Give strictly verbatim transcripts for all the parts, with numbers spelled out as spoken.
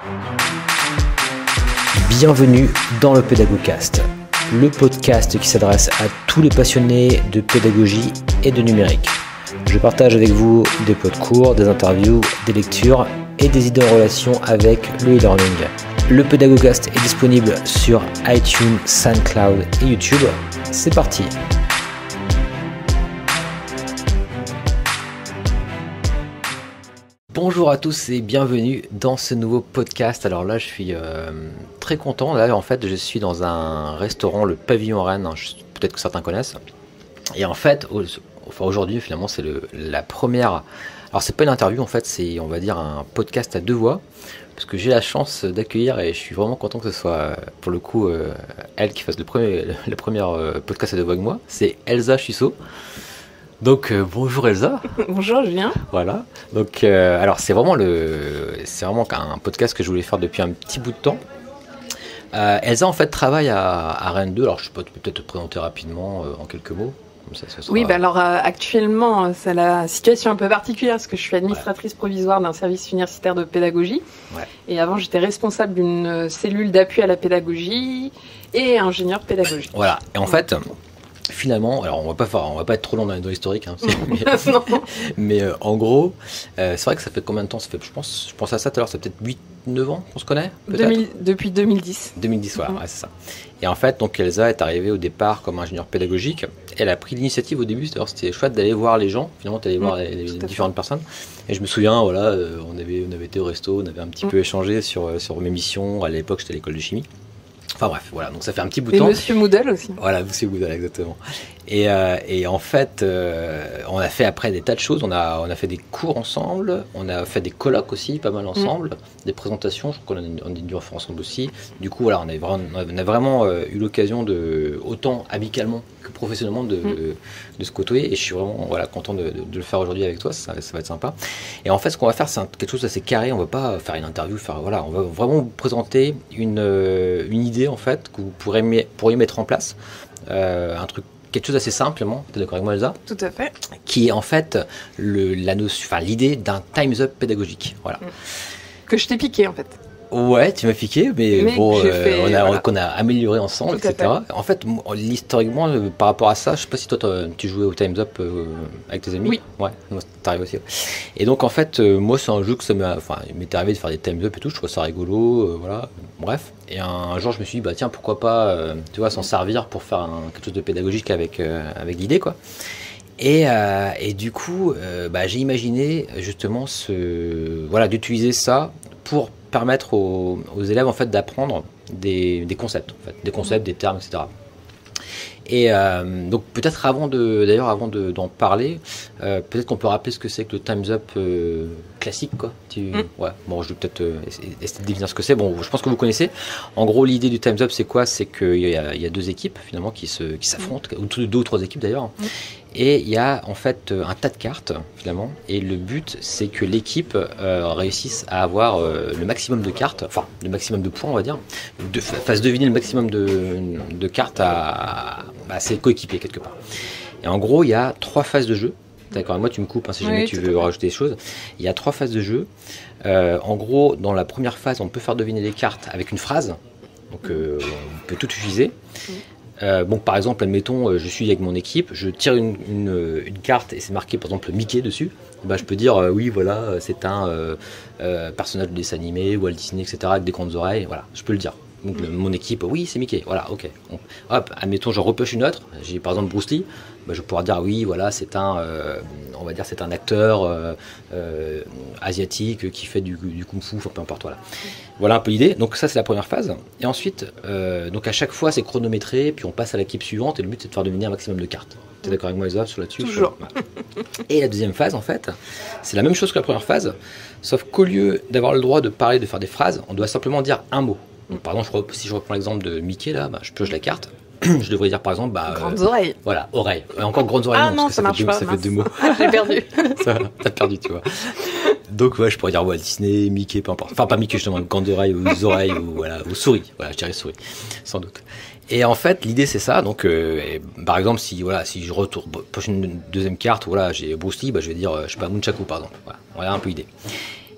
Bienvenue dans le Pédagogcast, le podcast qui s'adresse à tous les passionnés de pédagogie et de numérique. Je partage avec vous des pots de cours, des interviews, des lectures et des idées en relation avec le e-learning. Le Pédagogcast est disponible sur iTunes, SoundCloud et YouTube. C'est parti! Bonjour à tous et bienvenue dans ce nouveau podcast. Alors là, je suis euh, très content. Là, en fait, je suis dans un restaurant, le Pavillon Rennes. Hein, peut-être que certains connaissent. Et en fait, au, enfin, aujourd'hui, finalement, c'est le, la première. Alors, c'est pas une interview. En fait, c'est, on va dire, un podcast à deux voix, parce que j'ai la chance d'accueillir et je suis vraiment content que ce soit, pour le coup, euh, elle qui fasse le premier, le, le premier euh, podcast à deux voix que moi. C'est Elsa Chusso. Donc euh, bonjour Elsa. Bonjour Julien. Voilà. Donc euh, alors c'est vraiment le, c'est vraiment un podcast que je voulais faire depuis un petit bout de temps. Euh, Elsa en fait travaille à, à Rennes deux. Alors je peux peut-être te présenter rapidement euh, en quelques mots. Comme ça, ça sera... Oui, bah alors euh, actuellement c'est la situation un peu particulière parce que je suis administratrice ouais. provisoire d'un service universitaire de pédagogie. Ouais. Et avant j'étais responsable d'une cellule d'appui à la pédagogie et ingénieur pédagogique. Voilà. Et en fait. Finalement, alors on va pas faire, on va pas être trop long dans, dans l'historique, hein, mais, mais euh, en gros, euh, c'est vrai que ça fait combien de temps? Ça fait, je pense, je pense à ça tout à l'heure, ça fait peut-être huit neuf ans qu'on se connaît deux mille, depuis deux mille dix. deux mille dix, voilà, mm-hmm. ouais, c'est ça. Et en fait, donc Elsa est arrivée au départ comme ingénieure pédagogique. Elle a pris l'initiative au début, c'est-à-dire c'était chouette d'aller voir les gens, finalement d'aller mm, voir les, les différentes personnes. Et je me souviens, voilà, euh, on avait, on avait été au resto, on avait un petit mm. peu échangé sur sur mes missions. À l'époque, j'étais à l'école de chimie. Enfin bref, voilà, donc ça fait un petit bout de et temps. Et Monsieur Moudel aussi. Voilà, Monsieur Moudel, exactement. Et, euh, et en fait, euh, on a fait après des tas de choses. On a, on a fait des cours ensemble, on a fait des colloques aussi, pas mal ensemble, mmh. des présentations, je crois qu'on a, on a dû en faire ensemble aussi. Du coup, voilà, on a vraiment, on a vraiment euh, eu l'occasion de, autant amicalement que professionnellement, de, mmh. de, de se côtoyer. Et je suis vraiment voilà, content de, de, de le faire aujourd'hui avec toi, ça, ça va être sympa. Et en fait, ce qu'on va faire, c'est un, quelque chose d'assez carré. On va pas faire une interview, faire, voilà, on va vraiment vous présenter une, une idée en fait que vous pourrez, pourriez mettre en place, euh, un truc. Quelque chose d'assez simplement, tu es d'accord avec moi Elsa? Tout à fait. Qui est en fait le, la notion, enfin, l'idée d'un Time's Up pédagogique. Voilà. Que je t'ai piqué en fait. Ouais, tu m'as piqué, mais, mais bon, euh, fait, on, a, voilà. qu'on a amélioré ensemble, Tout et cetera. En fait, historiquement, euh, par rapport à ça, je sais pas si toi tu jouais au Time's Up euh, avec tes amis. Oui. Ouais, moi, t'arrives aussi. Ouais. Et donc en fait, euh, moi c'est un jeu que ça m'a, enfin, il m'est arrivé de faire des Time's Up et tout, je trouve ça rigolo, euh, voilà. Bref. Et un, un jour, je me suis dit, bah tiens, pourquoi pas, euh, tu vois, s'en servir pour faire un, quelque chose de pédagogique avec euh, avec l'idée, quoi. Et, euh, et du coup, euh, bah, j'ai imaginé justement ce, voilà, d'utiliser ça pour permettre aux, aux élèves en fait d'apprendre des, des concepts, en fait, des concepts, des termes, et cetera. Et euh, donc peut-être avant de, d'ailleurs avant de, d'en parler, euh, peut-être qu'on peut rappeler ce que c'est que le Time's Up euh, classique, quoi. Tu, mm. Ouais. Bon, je vais peut-être euh, essayer de deviner ce que c'est. Bon, je pense que vous connaissez. En gros, l'idée du Time's Up, c'est quoi? C'est qu'il y a, il y a deux équipes finalement qui se, qui s'affrontent, mm. ou deux ou trois équipes d'ailleurs. Mm. Et il y a en fait un tas de cartes finalement, et le but c'est que l'équipe euh, réussisse à avoir euh, le maximum de cartes, enfin le maximum de points on va dire, de, fasse deviner le maximum de, de cartes à, à ses coéquipiers quelque part. Et en gros il y a trois phases de jeu. D'accord, moi tu me coupes hein, si jamais oui, tu veux rajouter des choses. Il y a trois phases de jeu. Euh, en gros dans la première phase on peut faire deviner les cartes avec une phrase, donc euh, on peut tout utiliser. Oui. Euh, bon, par exemple, admettons, euh, je suis avec mon équipe, je tire une, une, une carte et c'est marqué par exemple Mickey dessus. Bah, je peux dire euh, oui, voilà, c'est un euh, euh, personnage de dessin animé, Walt Disney, et cetera, avec des grandes oreilles. Voilà, je peux le dire. Donc, le, mon équipe, oui, c'est Mickey. Voilà, ok. On, hop, admettons, je repêche une autre. J'ai par exemple Bruce Lee. Bah, je vais pouvoir dire oui, voilà, c'est un, euh, on va dire, c'est un acteur euh, euh, asiatique qui fait du, du kung-fu, enfin peu importe, voilà. Voilà un peu l'idée. Donc ça, c'est la première phase. Et ensuite, euh, donc à chaque fois, c'est chronométré, puis on passe à l'équipe suivante, et le but, c'est de faire deviner un maximum de cartes. Tu es d'accord avec moi, Elsa, sur là-dessus? Toujours. Voilà. Et la deuxième phase, en fait, c'est la même chose que la première phase, sauf qu'au lieu d'avoir le droit de parler, de faire des phrases, on doit simplement dire un mot. Donc, par exemple, si je reprends l'exemple de Mickey, là, bah, je pioche la carte. Je devrais dire par exemple bah, grandes euh, oreilles. Voilà, oreilles. Et encore grandes oreilles. Ah non, non, parce que ça, ça marche fait deux, pas. ça fait deux mots. Ah, j'ai perdu. Ça, t'as perdu, tu vois. Donc ouais, je pourrais dire Walt Disney, Mickey, peu importe. Enfin pas Mickey justement, grandes oreilles ou oreilles ou voilà, ou souris. Voilà, je dirais souris, sans doute. Et en fait, l'idée c'est ça. Donc, euh, et, par exemple, si voilà, si je retourne, poche une deuxième carte, voilà, j'ai Bruce Lee, bah, je vais dire, euh, je sais pas, Nunchaku par exemple. Voilà, voilà un peu l'idée.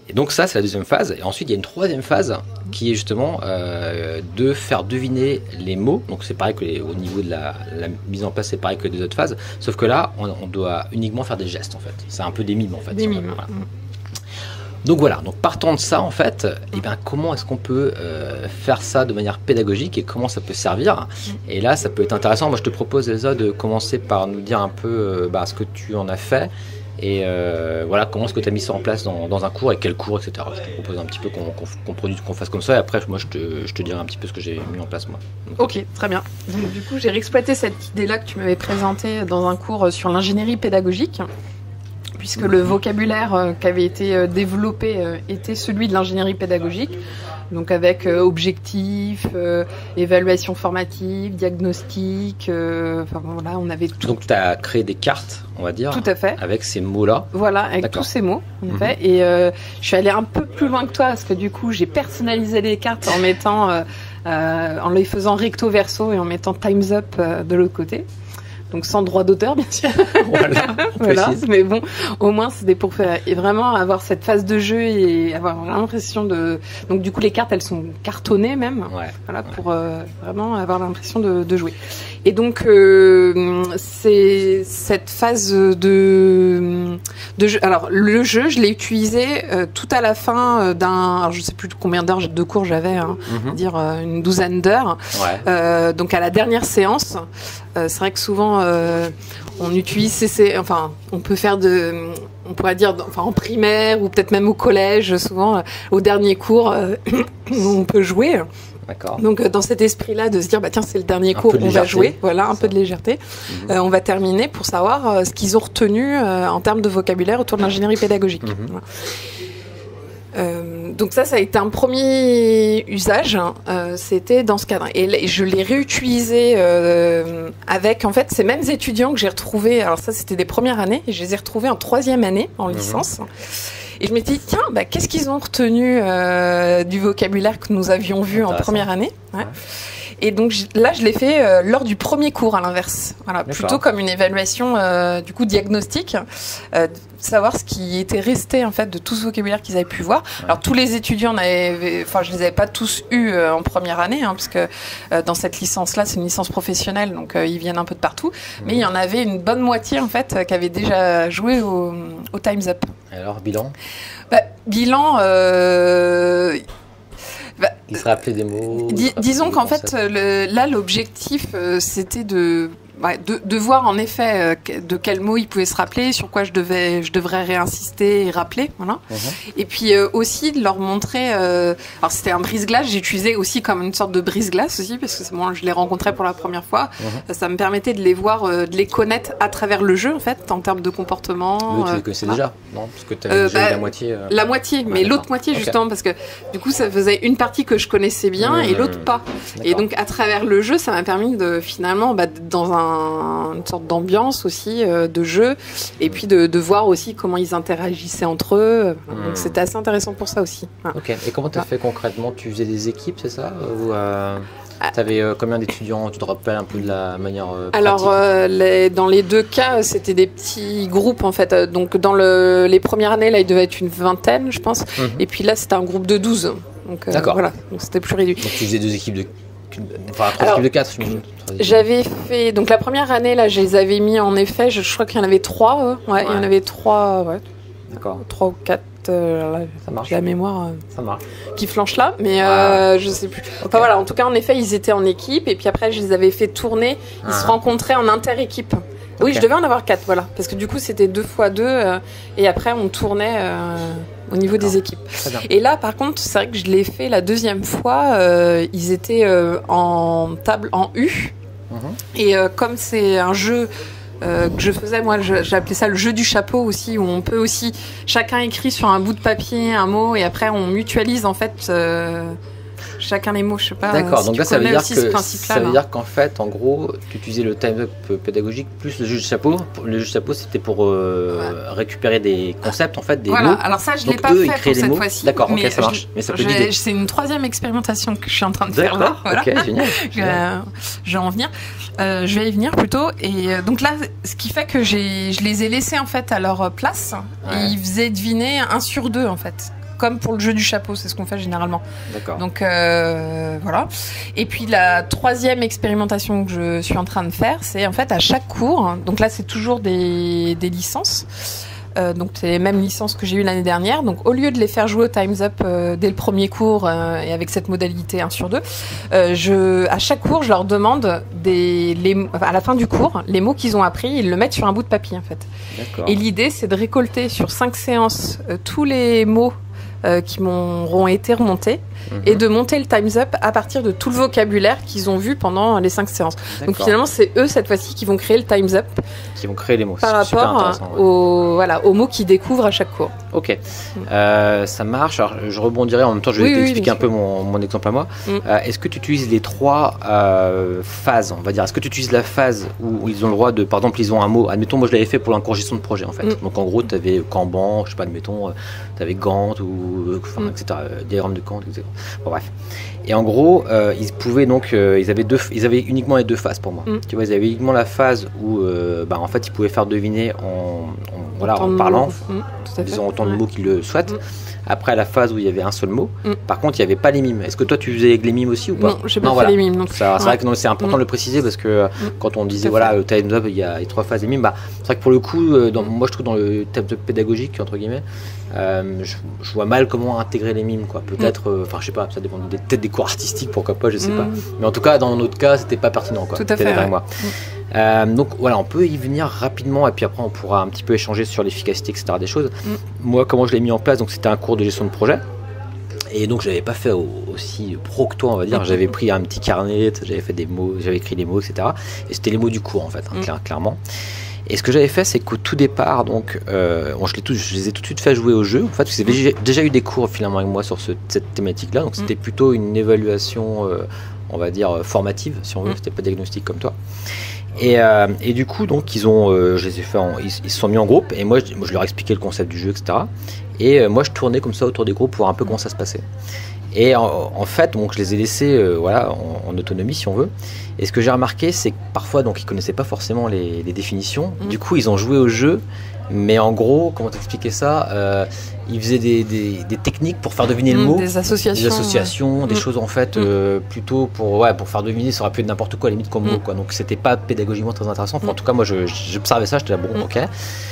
Et donc ça, c'est la deuxième phase. Et ensuite, il y a une troisième phase qui est justement euh, de faire deviner les mots. Donc c'est pareil que les, au niveau de la, la mise en place, c'est pareil que les autres phases. Sauf que là, on, on doit uniquement faire des gestes, en fait. C'est un peu des mimes, en fait. Des mimes. Voilà. Donc voilà, donc partant de ça, en fait, eh ben, comment est-ce qu'on peut euh, faire ça de manière pédagogique et comment ça peut servir? Et là, ça peut être intéressant. Moi, je te propose, Elsa, de commencer par nous dire un peu euh, bah, ce que tu en as fait. Et euh, voilà, comment est-ce que tu as mis ça en place dans, dans un cours et quel cours, et cetera. Je te propose un petit peu qu'on qu'on, qu'on produise, qu'on fasse comme ça. Et après, moi, je te, je te dirai un petit peu ce que j'ai mis en place, moi. Donc, ok, très bien. Donc, du coup, j'ai réexploité cette idée-là que tu m'avais présentée dans un cours sur l'ingénierie pédagogique, puisque le vocabulaire euh, qui avait été euh, développé euh, était celui de l'ingénierie pédagogique. Donc avec euh, objectifs, euh, évaluation formative, diagnostic, euh, enfin voilà, on avait tout. Donc tu as créé des cartes, on va dire. Tout à fait. Avec ces mots-là. Voilà, avec tous ces mots, en effet. Mm-hmm. Et euh, je suis allée un peu plus loin que toi, parce que du coup, j'ai personnalisé les cartes en mettant, euh, euh, en les faisant recto verso et en mettant Time's Up euh, de l'autre côté. Donc sans droit d'auteur, bien sûr. Voilà, voilà. Mais bon, au moins c'était pour faire et vraiment avoir cette phase de jeu et avoir l'impression de. Donc du coup les cartes elles sont cartonnées même. Ouais. Voilà pour euh, vraiment avoir l'impression de, de jouer. Et donc euh, c'est cette phase de de jeu. Alors le jeu, je l'ai utilisé euh, tout à la fin d'un. Alors je sais plus combien d'heures de cours j'avais, hein, mm-hmm. dire euh, une douzaine d'heures. Ouais. Euh, donc à la dernière séance. Euh, c'est vrai que souvent euh, on utilise C C, enfin on peut faire de, on pourrait dire, enfin en primaire ou peut-être même au collège, souvent euh, au dernier cours euh, on peut jouer. D'accord. Donc euh, dans cet esprit-là de se dire bah tiens c'est le dernier cours, on va jouer, voilà un peu de légèreté. Mmh. Euh, on va terminer pour savoir euh, ce qu'ils ont retenu euh, en termes de vocabulaire autour de l'ingénierie pédagogique. Mmh. Voilà. Euh, donc ça, ça a été un premier usage. Hein, euh, c'était dans ce cadre. Et je l'ai réutilisé euh, avec en fait ces mêmes étudiants que j'ai retrouvés. Alors ça, c'était des premières années. Et je les ai retrouvés en troisième année en licence. Mmh. Et je me suis dit tiens, bah, qu'est-ce qu'ils ont retenu euh, du vocabulaire que nous avions vu en première année. Ouais. Ouais. Et donc là, je l'ai fait euh, lors du premier cours, à l'inverse. Voilà, plutôt comme une évaluation euh, du coup diagnostique, euh, savoir ce qui était resté en fait de tout ce vocabulaire qu'ils avaient pu voir. Ouais. Alors tous les étudiants, n'avaient, enfin je les avais pas tous eus euh, en première année, hein, parce que euh, dans cette licence-là, c'est une licence professionnelle, donc euh, ils viennent un peu de partout. Mmh. Mais il y en avait une bonne moitié en fait euh, qui avait déjà joué au, au Time's Up. Et alors bilan bah, Bilan. Euh, Bah, il se rappelait des mots. Dis, disons qu'en fait, le, là, l'objectif, euh, c'était de, ouais, de, de voir en effet euh, de quels mots il pouvait se rappeler, sur quoi je devais, je devrais réinsister et rappeler, voilà. Uh-huh. Et puis euh, aussi de leur montrer. Euh, alors c'était un brise-glace, j'ai utilisé aussi comme une sorte de brise-glace aussi parce que c'est moi, je les rencontrais pour la première fois. Uh-huh. Ça me permettait de les voir, euh, de les connaître à travers le jeu en fait, en termes de comportement. Mais tu les connaissais euh, déjà, non? Parce que tu avais euh, déjà bah, la moitié. Euh... La moitié, ouais, mais d'accord. L'autre moitié okay. justement parce que du coup ça faisait une partie que je connaissais bien mmh, et l'autre pas. D'accord. Et donc à travers le jeu, ça m'a permis de finalement, bah, dans un, une sorte d'ambiance aussi euh, de jeu, et puis de, de voir aussi comment ils interagissaient entre eux. Mmh. Donc c'était assez intéressant pour ça aussi. Voilà. Ok. Et comment tu as ouais. fait concrètement? Tu faisais des équipes, c'est ça? Ou euh, tu avais euh, combien d'étudiants? Tu te rappelles un peu de la manière euh, pratique? Alors euh, les, dans les deux cas, c'était des petits groupes en fait. Donc dans le, les premières années, là, il devait être une vingtaine, je pense. Mmh. Et puis là, c'était un groupe de douze. Donc, euh, d'accord. Voilà, donc c'était plus réduit. Donc tu faisais deux équipes de, enfin trois Alors, équipes de quatre. J'avais fait donc la première année là, je les avais mis en effet. Je, je crois qu'il y en avait trois. Euh, ouais, ouais, il y en avait trois. Ouais. D'accord. Trois ou quatre. Euh, là, ça marche. J'ai la mémoire. Euh, ça marche. Qui flanche là, mais euh, ouais. je sais plus. Okay. Enfin voilà, en tout cas en effet, ils étaient en équipe et puis après je les avais fait tourner. Ils ah. se rencontraient en inter-équipe. Oui, okay. Je devais en avoir quatre, voilà, parce que du coup c'était deux fois deux euh, et après on tournait euh, au niveau D'accord. des équipes. Et là, par contre, c'est vrai que je l'ai fait la deuxième fois. Euh, ils étaient euh, en table en U mm-hmm. et euh, comme c'est un jeu euh, que je faisais, moi, je, j'appelais ça le jeu du chapeau aussi, où on peut aussi chacun écrit sur un bout de papier un mot et après on mutualise en fait. Euh, Chacun les mots, je sais pas. D'accord, si donc là ça veut dire que ça veut dire qu'en fait, en gros, tu utilisais le time up pédagogique plus le jeu de chapeau. Le jeu de chapeau, c'était pour euh, ouais. récupérer des concepts, en fait, des voilà. mots. Alors ça, je l'ai pas eux, fait pour cette fois-ci. D'accord, ok, ça marche. Mais ça peut l'idée. C'est une troisième expérimentation que je suis en train de faire là. Voilà. Ok, génial. génial. Je vais en venir. Euh, je vais y venir plutôt. Et euh, donc là, ce qui fait que j'ai, je les ai laissés en fait à leur place. Ouais. Et ils faisaient deviner un sur deux en fait. comme pour le jeu du chapeau, c'est ce qu'on fait généralement. D'accord. Donc euh, voilà. Et puis la troisième expérimentation que je suis en train de faire, c'est en fait à chaque cours, donc là c'est toujours des, des licences, Euh, donc c'est les mêmes licences que j'ai eues l'année dernière. Donc au lieu de les faire jouer au Time's Up euh, dès le premier cours euh, et avec cette modalité un sur deux, euh, je, à chaque cours, je leur demande des, les, enfin, à la fin du cours, les mots qu'ils ont appris, ils le mettent sur un bout de papier en fait. D'accord. Et l'idée, c'est de récolter sur cinq séances euh, tous les mots euh, qui m'auront été remontés mmh. et de monter le Time's Up à partir de tout le vocabulaire qu'ils ont vu pendant les cinq séances. D'accord. Donc finalement, c'est eux cette fois-ci qui vont créer le Time's Up. Qui vont créer les mots. Par Super rapport ouais. aux, voilà, aux mots qu'ils découvrent à chaque cours. Ok, mmh. euh, ça marche. Alors, je rebondirai en même temps, je vais oui, t'expliquer oui, un peu mon, mon exemple à moi. Mmh. Euh, est-ce que tu utilises les trois euh, phases, on va dire? Est-ce que tu utilises la phase où, où ils ont le droit de, par exemple, ils ont un mot, admettons, moi je l'avais fait pour l'incorgestion de projet en fait. Mmh. Donc en gros, tu avais Kanban, je sais pas, admettons, tu avais Gantt ou enfin, mmh. et cetera. Euh, diagramme de Gantt, et cetera. Bon, bref. Et en gros, euh, ils pouvaient donc, euh, ils avaient deux, ils avaient uniquement les deux phases pour moi. Mmh. Tu vois, ils avaient uniquement la phase où, euh, bah, en fait, ils pouvaient faire deviner en, en voilà, en parlant, mmh, disant autant de mots qu'ils le souhaitent. Mmh. Après, la phase où il y avait un seul mot. Mmh. Par contre, il n'y avait pas les mimes. Est-ce que toi, tu faisais avec les mimes aussi ou pas? Non, j'ai pas non, fait voilà. les mimes. C'est ouais. vrai que non, c'est important mmh. de le préciser parce que mmh. quand on disait voilà, le Time's Up, il y a les trois phases des mimes. Bah, c'est vrai que pour le coup, dans, mmh. moi, je trouve dans le Time's Up pédagogique entre guillemets, euh, je, je vois mal comment intégrer les mimes, quoi. Peut-être, enfin, mmh. euh, je sais pas, ça dépend des, peut-être des cours artistiques, pourquoi pas, je sais mmh. pas. Mais en tout cas, dans notre cas, c'était pas pertinent, quoi. Tout à fait. Ouais. Moi. Mmh. Euh, donc voilà, on peut y venir rapidement et puis après on pourra un petit peu échanger sur l'efficacité, et cetera des choses. Mm. Moi, comment je l'ai mis en place, donc c'était un cours de gestion de projet. Et donc je l'avais pas fait aussi pro que toi, on va dire. J'avais pris un petit carnet, j'avais fait des mots, j'avais écrit les mots, et cetera. Et c'était les mots du cours en fait, hein, mm. clairement. Et ce que j'avais fait, c'est qu'au tout départ, donc, euh, bon, je, les tout, je les ai tout de suite fait jouer au jeu. En fait, vous avez déjà eu des cours finalement avec moi sur ce, cette thématique-là. Donc c'était mm. plutôt une évaluation, euh, on va dire formative, si on veut. Mm. C'était pas diagnostic comme toi. Et, euh, et du coup, donc, ils ont, euh, je les ai fait, en, ils, ils se sont mis en groupe. Et moi je, moi, je leur expliquais le concept du jeu, et cetera. Et euh, moi, je tournais comme ça autour des groupes pour voir un peu comment ça se passait. Et en, en fait, donc, je les ai laissés, euh, voilà, en, en autonomie, si on veut. Et ce que j'ai remarqué, c'est que parfois, donc, ils connaissaient pas forcément les, les définitions. Mmh. Du coup, ils ont joué au jeu. Mais en gros, comment t'expliquer ça, euh, ils faisaient des, des, des techniques pour faire deviner mmh, le mot. Des associations. Des associations, ouais. des mmh. choses en fait, mmh. euh, plutôt pour, ouais, pour faire deviner, ça aurait pu être n'importe quoi, à la limite comme mmh. mot, quoi. Donc c'était pas pédagogiquement très intéressant. Enfin, mmh. En tout cas, moi, je, j'observais ça, j'étais là, bon, mmh. ok.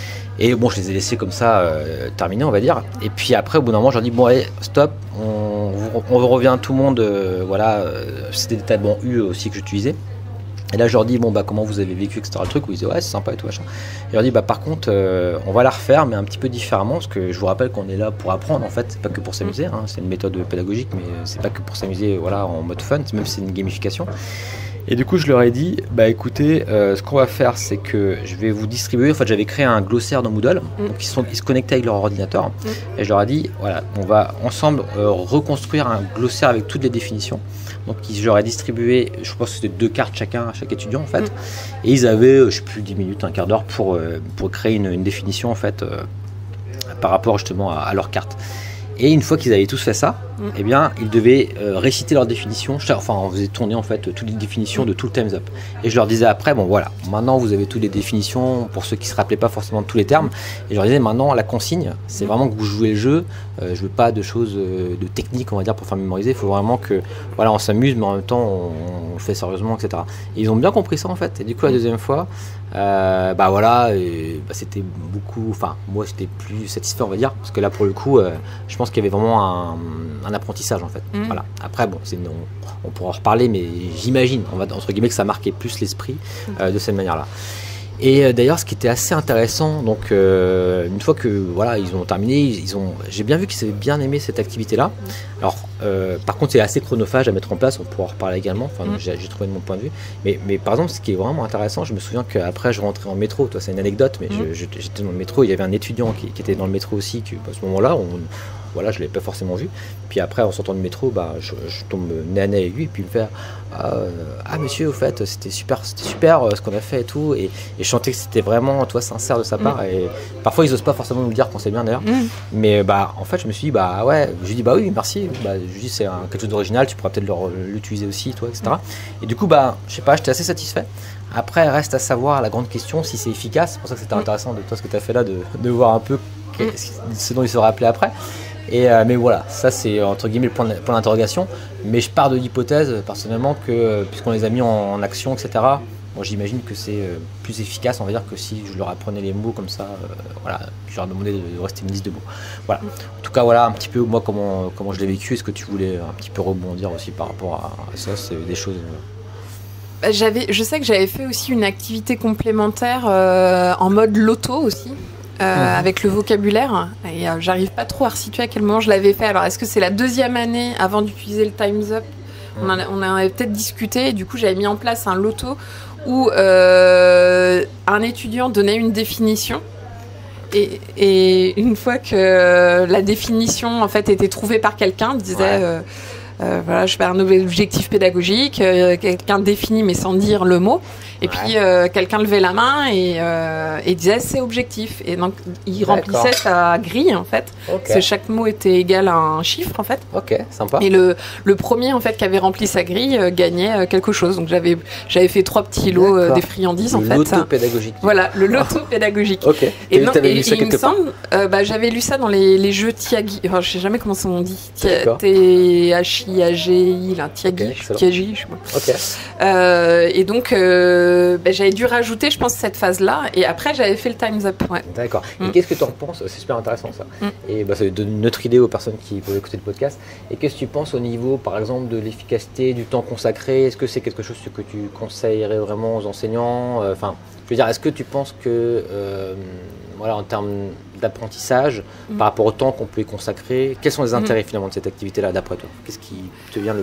Et bon, je les ai laissés comme ça euh, terminer, on va dire. Et puis après, au bout d'un moment, je leur dis, bon, allez, stop, on, on revient tout le monde, euh, voilà. Euh, c'était des tables en U aussi que j'utilisais. Et là, je leur dis, bon, bah, comment vous avez vécu, et cetera. Le truc où ils disaient, ouais, c'est sympa et tout, machin. Et je leur dis, bah, par contre, euh, on va la refaire, mais un petit peu différemment, parce que je vous rappelle qu'on est là pour apprendre, en fait. C'est pas que pour s'amuser, hein, c'est une méthode pédagogique, mais c'est pas que pour s'amuser, voilà, en mode fun, même si c'est une gamification. Et du coup, je leur ai dit, bah, écoutez, euh, ce qu'on va faire, c'est que je vais vous distribuer, en fait, j'avais créé un glossaire dans Moodle, mmh. donc ils, sont, ils se connectaient avec leur ordinateur, mmh. et je leur ai dit, voilà, on va ensemble euh, reconstruire un glossaire avec toutes les définitions. Donc je leur ai distribué, je pense que c'était deux cartes chacun à chaque étudiant en fait, mmh. et ils avaient, je sais plus, dix minutes, un quart d'heure pour, euh, pour créer une, une définition en fait euh, par rapport justement à, à leur carte. Et une fois qu'ils avaient tous fait ça, mmh. eh bien, ils devaient euh, réciter leur définition. Enfin, on faisait tourner en fait toutes les définitions mmh. de tout le Time's Up. Et je leur disais après, bon voilà, maintenant vous avez toutes les définitions pour ceux qui se rappelaient pas forcément de tous les termes. Et je leur disais maintenant la consigne, c'est mmh. vraiment que vous jouez le jeu. Euh, je veux pas de choses euh, de techniques, on va dire, pour faire mémoriser. Il faut vraiment que, voilà, on s'amuse, mais en même temps on, on le fait sérieusement, et cetera. Et ils ont bien compris ça en fait. Et du coup la deuxième fois, euh, bah voilà, et, bah, c'était beaucoup. Enfin, moi j'étais plus satisfait, on va dire, parce que là pour le coup, euh, je pense qu'il y avait vraiment un, un apprentissage en fait. Mmh. Voilà. Après bon, c'est, on, on pourra en reparler, mais j'imagine, on va entre guillemets que ça marquait plus l'esprit euh, de cette manière-là. Et euh, d'ailleurs, ce qui était assez intéressant, donc euh, une fois que voilà, ils ont terminé, ils ont, j'ai bien vu qu'ils avaient bien aimé cette activité-là. Alors, euh, par contre, c'est assez chronophage à mettre en place. On pourra en reparler également. Enfin, mmh. j'ai, j'ai trouvé de mon point de vue. Mais, mais par exemple, ce qui est vraiment intéressant, je me souviens qu'après, je rentrais en métro. Toi, c'est une anecdote, mais mmh. je, je, j'étais dans le métro. Il y avait un étudiant qui, qui était dans le métro aussi. Qui, à ce moment-là, on, voilà, je l'avais pas forcément vu. Puis après, en sortant du métro, bah, je, je tombe nez à nez avec lui, et puis il me fait euh, ah monsieur, au fait, c'était super, c'était super euh, ce qu'on a fait et tout. Et, et je sentais que c'était vraiment, toi, sincère de sa part. Mmh. Et parfois, ils osent pas forcément nous le dire quand c'est bien d'ailleurs. Mmh. Mais bah, en fait, je me suis dit bah ouais, je lui dis bah oui, merci. Bah, je lui dis c'est un, quelque chose d'original, tu pourras peut-être le, l'utiliser aussi, toi, et cetera. Mmh. Et du coup, bah, je sais pas, j'étais assez satisfait. Après, reste à savoir la grande question si c'est efficace. C'est pour ça que c'était mmh. intéressant de toi ce que tu as fait là, de, de voir un peu mmh. ce dont il se rappelait après. Et, euh, mais voilà, ça c'est entre guillemets le point d'interrogation. Mais je pars de l'hypothèse personnellement que puisqu'on les a mis en, en action, et cetera. Moi, j'imagine que c'est euh, plus efficace, on va dire, que si je leur apprenais les mots comme ça, euh, voilà, je leur demandais de, de rester une liste de mots. Voilà. En tout cas, voilà un petit peu moi comment, comment je l'ai vécu. Est-ce que tu voulais un petit peu rebondir aussi par rapport à, à ça? C'est des choses. Euh... Bah, j'avais, je sais que j'avais fait aussi une activité complémentaire euh, en mode loto aussi. Euh, mmh. Avec le vocabulaire, et euh, j'arrive pas trop à resituer à quel moment je l'avais fait. Alors, est-ce que c'est la deuxième année avant d'utiliser le Time's Up? mmh. On en, a, on en avait peut-être discuté, et du coup, j'avais mis en place un loto où euh, un étudiant donnait une définition. Et, et une fois que la définition en fait était trouvée par quelqu'un, disait ouais. euh, euh, voilà, je fais un objectif pédagogique, euh, quelqu'un définit mais sans dire le mot. Et ouais. puis euh, quelqu'un levait la main et, euh, et disait c'est objectif. Et donc il D'accord. remplissait sa grille en fait. Okay. Parce que chaque mot était égal à un chiffre en fait. Ok, sympa. Et le, le premier en fait qui avait rempli sa grille euh, gagnait euh, quelque chose. Donc j'avais j'avais fait trois petits lots euh, des friandises le en fait. Le loto pédagogique. Voilà, le loto pédagogique. Ok. Et, et, non, et, et, lu ça et il me semble, euh, bah, j'avais lu ça dans les, les jeux Tiagi. Enfin, je sais jamais comment ça on dit. T H I A G I, là, Tiagi, okay, Tiagi, je sais pas. Ok. Euh, et donc euh, bah, j'avais dû rajouter, je pense, cette phase-là. Et après, j'avais fait le Time's Up. Ouais. D'accord. Et mm. qu'est-ce que tu en penses? C'est super intéressant ça. Mm. Et bah, ça donne notre idée aux personnes qui peuvent écouter le podcast. Et qu'est-ce que tu penses au niveau, par exemple, de l'efficacité, du temps consacré? Est-ce que c'est quelque chose que tu conseillerais vraiment aux enseignants? Enfin, euh, je veux dire, est-ce que tu penses que, euh, voilà, en termes d'apprentissage, mm. par rapport au temps qu'on peut y consacrer, quels sont les intérêts mm. finalement de cette activité-là d'après toi? Qu'est-ce qui te vient le,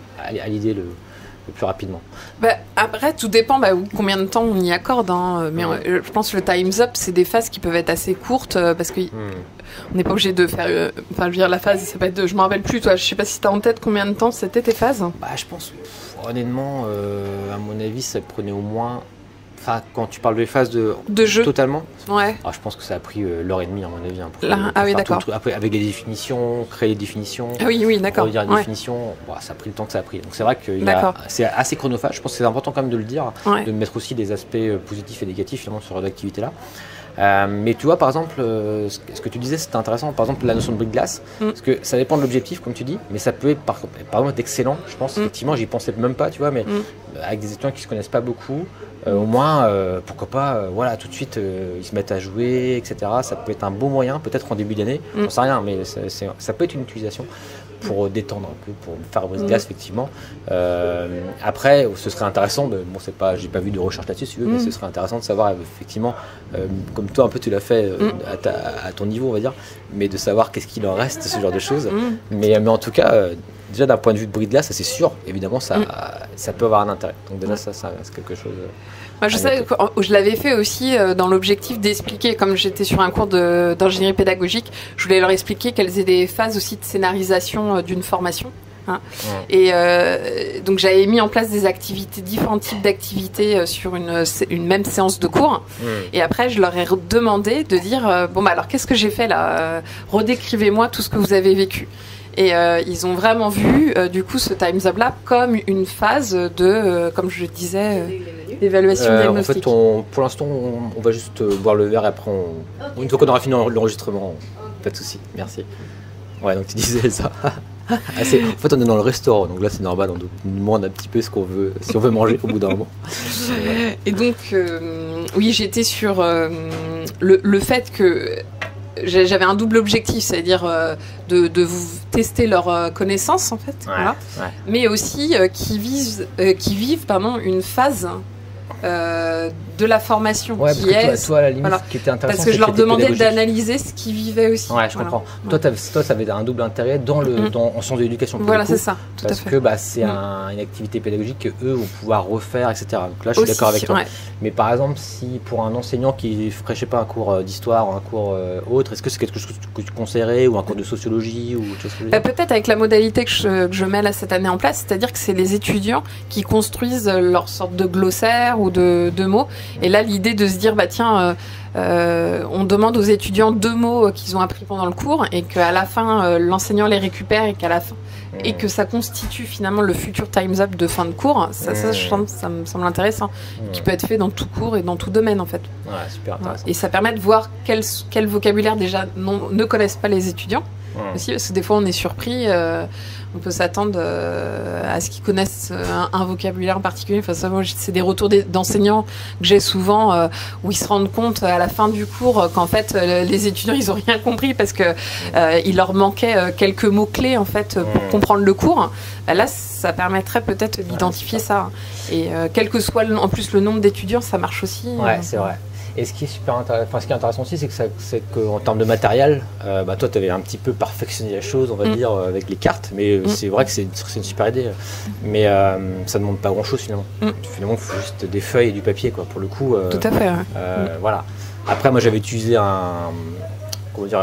à l'idée le le plus rapidement? Bah, après, tout dépend bah, combien de temps on y accorde. Hein. Mais ouais. on, je pense que le Time's Up, c'est des phases qui peuvent être assez courtes euh, parce qu'on hmm. n'est pas obligé de faire. Euh, enfin, je veux dire, la phase, ça peut être. De, je me rappelle plus, toi. Je sais pas si tu as en tête combien de temps c'était tes phases. Bah, je pense, pff, honnêtement, euh, à mon avis, ça prenait au moins. Enfin, quand tu parles de phases de, de jeu totalement, ouais. alors, je pense que ça a pris euh, l'heure et demie à mon avis. Hein, pour, Là, pour ah oui, d'accord. Après, avec les définitions, créer les définitions, ah oui, oui, d'accord. redire les ouais. définitions, bon, ça a pris le temps que ça a pris. Donc c'est vrai que c'est assez chronophage. Je pense que c'est important quand même de le dire, ouais. de mettre aussi des aspects positifs et négatifs finalement sur l'activité-là. Euh, mais tu vois, par exemple, euh, ce que tu disais, c'était intéressant. Par exemple, la notion de brique-glace, mm. parce que ça dépend de l'objectif, comme tu dis, mais ça peut être par, par exemple être excellent. Je pense mm. effectivement, j'y pensais même pas, tu vois, mais mm. avec des étudiants qui se connaissent pas beaucoup, euh, au moins, euh, pourquoi pas, euh, voilà, tout de suite, euh, ils se mettent à jouer, et cetera. Ça peut être un bon moyen, peut-être en début d'année, mm. j'en sais rien, mais c'est, c'est, ça peut être une utilisation pour détendre un peu, pour faire brise-glace, mmh. effectivement. Euh, après, ce serait intéressant, mais bon, c'est pas, j'ai pas vu de recherche là-dessus, si tu veux, mmh. mais ce serait intéressant de savoir, effectivement, euh, comme toi, un peu, tu l'as fait euh, mmh. à, ta, à ton niveau, on va dire, mais de savoir qu'est-ce qu'il en reste, ce genre de choses. Mmh. Mais, mais en tout cas, euh, déjà d'un point de vue de brise-glace, ça c'est sûr, évidemment, ça, mmh. ça peut avoir un intérêt. Donc déjà, ça, ça c'est quelque chose. Moi, je sais que je l'avais fait aussi dans l'objectif d'expliquer, comme j'étais sur un cours de, d'ingénierie pédagogique, je voulais leur expliquer quelles étaient des phases aussi de scénarisation d'une formation. Hein. Ouais. Et euh, donc j'avais mis en place des activités, différents types d'activités sur une, une même séance de cours. Ouais. Et après, je leur ai demandé de dire bon bah alors qu'est-ce que j'ai fait là? Redécrivez-moi tout ce que vous avez vécu. Et euh, ils ont vraiment vu euh, du coup ce Time's Up là comme une phase de, euh, comme je disais, euh, d'évaluation euh, diagnostique. En fait, on, pour l'instant, on, on va juste euh, boire le verre et après, on, okay. une fois qu'on aura fini l'enregistrement, okay. pas de souci. Merci. Ouais, donc tu disais ça. ah, c'est, en fait, on est dans le restaurant, donc là c'est normal, on nous demande un petit peu ce qu'on veut, si on veut manger au bout d'un moment. Et donc, euh, oui, j'étais sur euh, le, le fait que j'avais un double objectif, c'est-à-dire euh, de, de vous tester leurs euh, connaissances en fait, ouais, voilà. ouais. mais aussi euh, qui, visent, euh, qui vivent pardon, une phase euh, de la formation ouais, qui est... Toi, toi, à la limite, voilà. ce qui était intéressant, parce que je leur demandais d'analyser ce qu'ils vivaient aussi. Ouais, je voilà. comprends. Mm. Toi, toi, ça avait un double intérêt dans le, mm. dans, en sens de l'éducation. Voilà, coup, c'est ça. Tout parce à fait. que bah, c'est mm. un, une activité pédagogique qu'eux vont pouvoir refaire, et cetera. Donc là, je suis aussi, d'accord avec toi. Ouais. Mais par exemple, si pour un enseignant qui ferait, je sais pas, un cours d'histoire ou un cours euh, autre, est-ce que c'est quelque chose que tu conseillerais, ou un cours de sociologie ou tu vois bah, peut-être avec la modalité que je, que je mets là cette année en place, c'est-à-dire que c'est les étudiants qui construisent leur sorte de glossaire ou de, de mots. Et là, l'idée de se dire, bah tiens, euh, euh, on demande aux étudiants deux mots qu'ils ont appris pendant le cours et qu'à la fin, euh, l'enseignant les récupère et qu'à la fin, mmh. et que ça constitue finalement le futur Time's Up de fin de cours. Ça, mmh. ça, je sens, ça me semble intéressant, mmh. qui peut être fait dans tout cours et dans tout domaine en fait. Ouais, super intéressant. Et ça permet de voir quel, quel vocabulaire déjà non, ne connaissent pas les étudiants. mmh. aussi, parce que des fois on est surpris, euh, on peut s'attendre euh, à ce qu'ils connaissent un, un vocabulaire en particulier. Enfin, ça, moi, c'est des retours d'enseignants que j'ai souvent euh, où ils se rendent compte à la fin du cours qu'en fait euh, les étudiants ils ont rien compris parce que euh, il leur manquait euh, quelques mots clés en fait pour mmh. comprendre le cours. Bah, là, ça permettrait peut-être d'identifier ouais, ça. Et euh, quel que soit le, en plus le nombre d'étudiants, ça marche aussi. Ouais, euh, c'est vrai. Et ce qui est super intéressant, enfin, ce qui est intéressant aussi, c'est que c'est qu'en termes de matériel, euh, bah, toi, tu avais un petit peu perfectionné la chose, on va mm. dire, avec les cartes. Mais mm. c'est vrai que c'est une super idée. Mais euh, ça ne demande pas grand-chose finalement. Mm. Finalement, il faut juste des feuilles et du papier, quoi. Pour le coup. Euh, Tout à fait. Ouais. Euh, mm. Voilà. Après, moi, j'avais utilisé un, comment dire,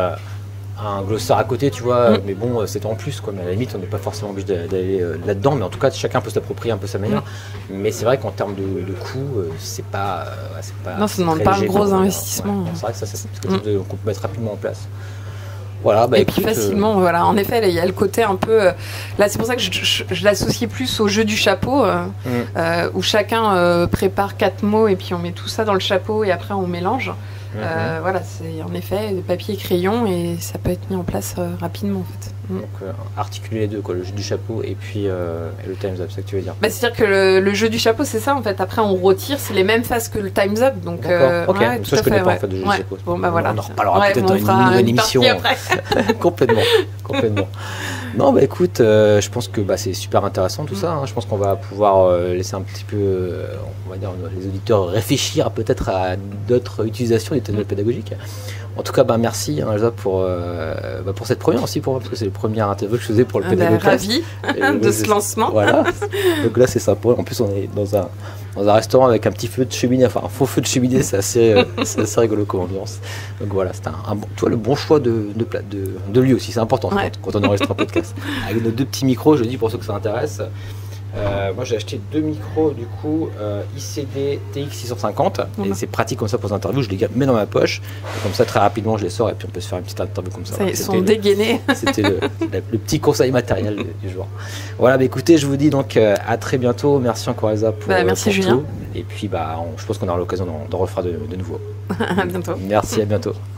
un glossaire à côté, tu vois. Mm. Mais bon, c'était en plus, quoi. Mais à la limite, on n'est pas forcément obligé d'aller là-dedans. Mais en tout cas, chacun peut s'approprier un peu sa manière. Mm. Mais c'est vrai qu'en termes de, de coût, c'est pas, pas. Non, ça ne demande pas un gros investissement. Ouais. C'est vrai que ça, c'est quelque chose mm. qu'on peut mettre rapidement en place. Voilà, bah, et écoute, puis facilement, euh... voilà. En effet, il y a le côté un peu. Euh, là, c'est pour ça que je, je, je l'associe plus au jeu du chapeau, euh, mm. euh, où chacun euh, prépare quatre mots et puis on met tout ça dans le chapeau et après on mélange. Mm-hmm. euh, voilà, c'est en effet de papier, crayon et ça peut être mis en place euh, rapidement en fait. Mm. Donc euh, articuler les deux, quoi, le jeu du chapeau et puis euh, et le Time's Up, c'est ça que tu veux dire? Bah, c'est-à-dire que le, le jeu du chapeau, c'est ça en fait. Après, on retire, c'est les mêmes phases que le Time's Up. Donc, euh, ok. Ouais, ça je connais fait, pas ouais. en fait de jeu ouais. du chapeau. Bon, bah, voilà. On en reparlera ouais, peut-être bon, dans une nouvelle une émission. complètement, complètement. Non, bah écoute, euh, je pense que bah, c'est super intéressant tout mm. ça. Hein. Je pense qu'on va pouvoir euh, laisser un petit peu, euh, on va dire, les auditeurs réfléchir peut-être à d'autres utilisations des tableaux mm. pédagogiques. En tout cas, bah, merci hein, Elsa pour, euh, bah, pour cette première aussi pour moi, parce que c'est le premier interview que je faisais pour le pédagogue. Bah, ravi de ce lancement. Voilà. Donc là, c'est sympa. En plus, on est dans un, dans un restaurant avec un petit feu de cheminée, enfin un faux feu de cheminée, c'est assez, euh, assez rigolo comme ambiance. Donc voilà, c'est un, un bon, tu vois, le bon choix de, de, de, de lieu aussi, c'est important ouais. quand, quand on enregistre un podcast. Avec nos deux petits micros, je dis pour ceux que ça intéresse. Euh, moi j'ai acheté deux micros du coup euh, I C D T X six cent cinquante mmh. et c'est pratique comme ça pour les interviews, je les mets dans ma poche et comme ça très rapidement je les sors et puis on peut se faire une petite interview comme ça. ça ils sont dégainés. C'était le, le, le petit conseil matériel du jour. Voilà, bah écoutez, je vous dis donc euh, à très bientôt, merci encore Elsa pour, bah, merci pour Julien. tout et puis bah on, je pense qu'on aura l'occasion d'en refaire de, de nouveau. À bientôt. Merci, à bientôt.